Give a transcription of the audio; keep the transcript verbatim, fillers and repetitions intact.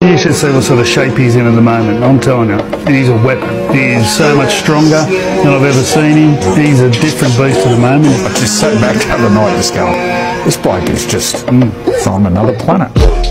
You should see what sort of shape he's in at the moment. I'm telling you, he's a weapon. He is so much stronger than I've ever seen him. He's a different beast at the moment. I just sat back the other night just going, this bloke is just mm, from another planet.